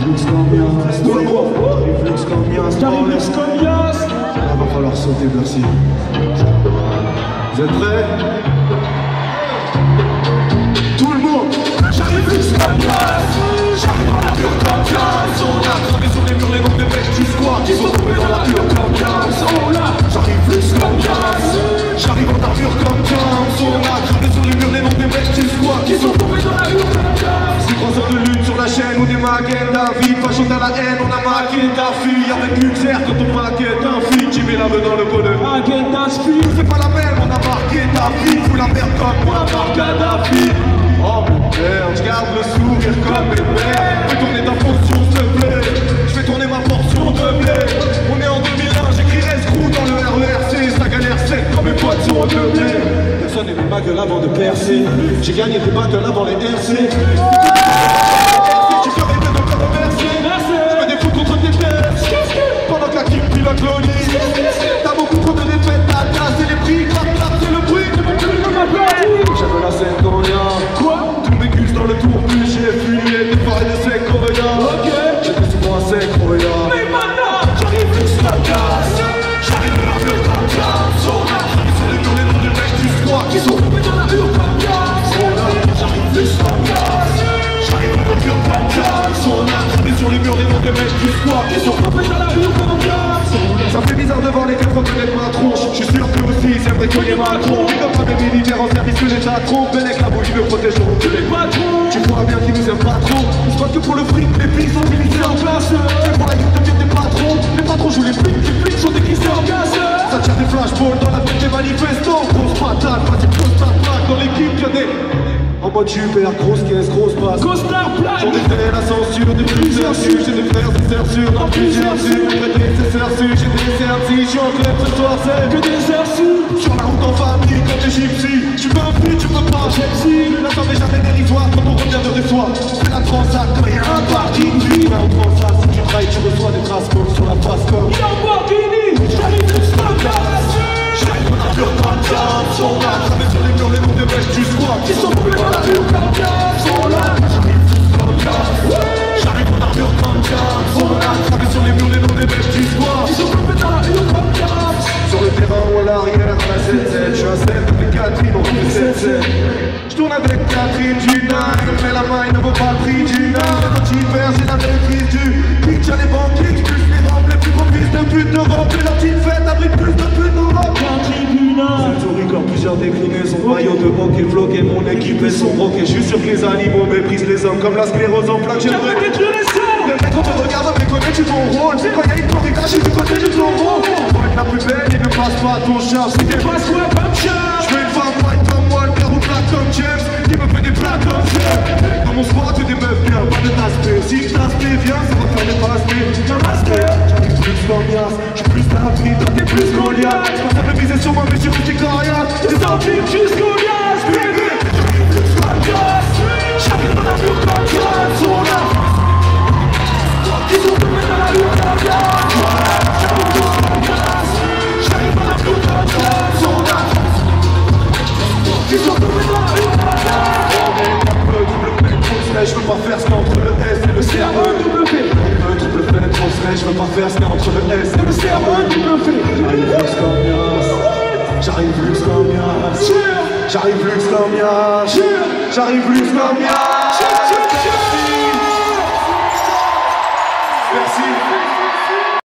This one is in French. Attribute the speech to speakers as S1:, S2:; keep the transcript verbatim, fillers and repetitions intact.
S1: Flux Cambias, tout le monde. J'arrive Flux Cambias,
S2: J'arrive Flux Cambias.
S1: Là va falloir sauter, merci. Vous êtes prêts? Tout le monde.
S2: J'arrive Flux Cambias. J'arrive dans la pure Cambias. On a gravé sur les murs les noms des mecs du squad qui sont tombés dans la pure Cambias. Oh là, j'arrive Flux Cambias. J'arrive dans la pure Cambias. On a gravé sur les murs les noms des mecs du squad qui sont tombés dans la pure Cambias. C'est trois heures de lune sur la chaîne ou des maquettes David. Pas chanter à la haine, on a marqué ta fille. Avec Luxer quand on maquette un fille. Tu mets la main dans le bonheur. Maquette ta fille. C'est pas la même, on a marqué ta fille. Fous la merde comme moi, marque Kadhafi. Oh merde, je garde le sourire comme mes mères. Fais tourner ta portion s'il te plaît. Je fais tourner ma portion de blé. On est en deux mille un, j'écrirai ce crew dans le R E R C. Ça galère sec quand mes potes sont de blé. Personne n'aimait ma gueule avant de percer. J'ai gagné des battles avant les R C. Tu ferais bien de me remercier. Je me défoules contre tes têtes. Pendant que la team pilote l'Onis. T'as beaucoup trop de défaites, t'as cassé les prix. Clap, clap, c'est le bruit. J'aime la scène coréenne. Quoi? Tous mes gus dans le tour, plus j'ai fumé des pareils de sec coréen. Ok. J'étais souvent un sec coréen. Mais maintenant, j'arrive Flux Cambias. J'arrive dans la pure Cambias. On a travaillé sur les murs les noms des mecs du squad qui sont tombés dans la pure Cambias. J'arrive Flux Cambias. J'arrive dans la pure Cambias. On a travaillé sur les murs les noms des mecs du squad qui sont tombés dans la pure Cambias. Ça fait bizarre de voir les gars reconnaître ma tronche. Je suis sûr que aussi c'est vrai qu'on est ma tronche. Comme pas des militaires en service que l'État trompe. Bellec la bougie me protégeront tous les patrons. Tu vois bien qu'ils nous aiment pas trop. On se voit que pour le fric, les flics sont militaires en place. C'est pour la gueule de des patrons. Les patrons jouent les flics, les flics sont décrissés en casse. Ça tire des flashballs dans la tête des manifestants. Grosse patate, pas des grosses patate. Dans l'équipe y'a des... En mode Uber, grosse caisse, grosse passe. Grosse star plane. On était la censure de plusieurs sujets. J'ai des frères et sœurs sûrs dans plusieurs sujets. J'ai des sœurs sûrs, j'ai des sertis. Je suis en club ce soir, c'est que des sœurs sûrs. Sur la route en famille, comme des gypsies. Tu veux un prix, tu peux pas, Chelsea. La somme est jamais dérisoire quand on revient de reçoit. C'est la transac, comme il y a un parking. Tu vas au transac, si tu travailles, tu reçois des traces comme sur la face comme. Il y a un Lamborghini, j'arrive Flux Cambias. J'arrive dans la pure Cambias. On a attrapé sur les murs les noms des mecs du squad qui sont tombés dans la pure Cambias. On a j'arrive Flux Cambias. J'arrive dans la pure Cambias. On a attrapé sur les murs les noms des mecs du squad qui sont tombés dans la pure Cambias. Sur le terrain ou à l'arrière, à la sept sept. Je suis un sept avec Catherine, on fait sept sept. Je tourne avec Catherine du nine. Je mets la main, il ne vaut pas le prix du nine. Quand il perd, c'est la maîtrise du pitch. Y'a les banquiers, plus les rampes, les plus gros fils de pute d'Europe. Et leur team fête abrite plus de pute d'Europe. C'est tout record, plusieurs déclinaisons. Maillot de hockey, floqué, mon équipe est son roquet. Je suis sûr que les animaux méprisent les hommes comme la sclérose en plaques. J'aimerais détruire les hommes. Le mec, on te regarde, mais connais tu ton rôle. Quand y'a une corrida, je suis du côté du taureau. Pour être la plus belle, il ne passe pas ton charme. Si t'es pas soit comme charme. Je veux une femme white comme moi, le père ou plat comme James. Qui me fait des plats comme James. Dans mon squat, tu des meufs bien, pas de taspé. Si je taspé, viens, ça va faire des pastés. Namasté. J'arrive Flux Cambias. J'suis plus David, toi t'es plus Goliath. J'pense à me viser sur moi, mais je suis coriace. J'ai senti jusqu'au Goliath, baby. J'arrive Flux Cambias. J'arrive dans la pure Cambias. On a ils sont tombés dans la pure Cambias. J'arrive Flux Cambias. J'arrive dans la pure Cambias. On a ils sont tombés dans la pure Cambias. Je veux pas faire ce qu'il y a entre le S et le C R E double P. Double P, transfert, je veux pas faire ce qu'il y a entre le S et le C R E double P. J'arrive Flux Cambias. J'arrive Flux Cambias. J'arrive Flux Cambias. J'arrive Flux Cambias. Merci.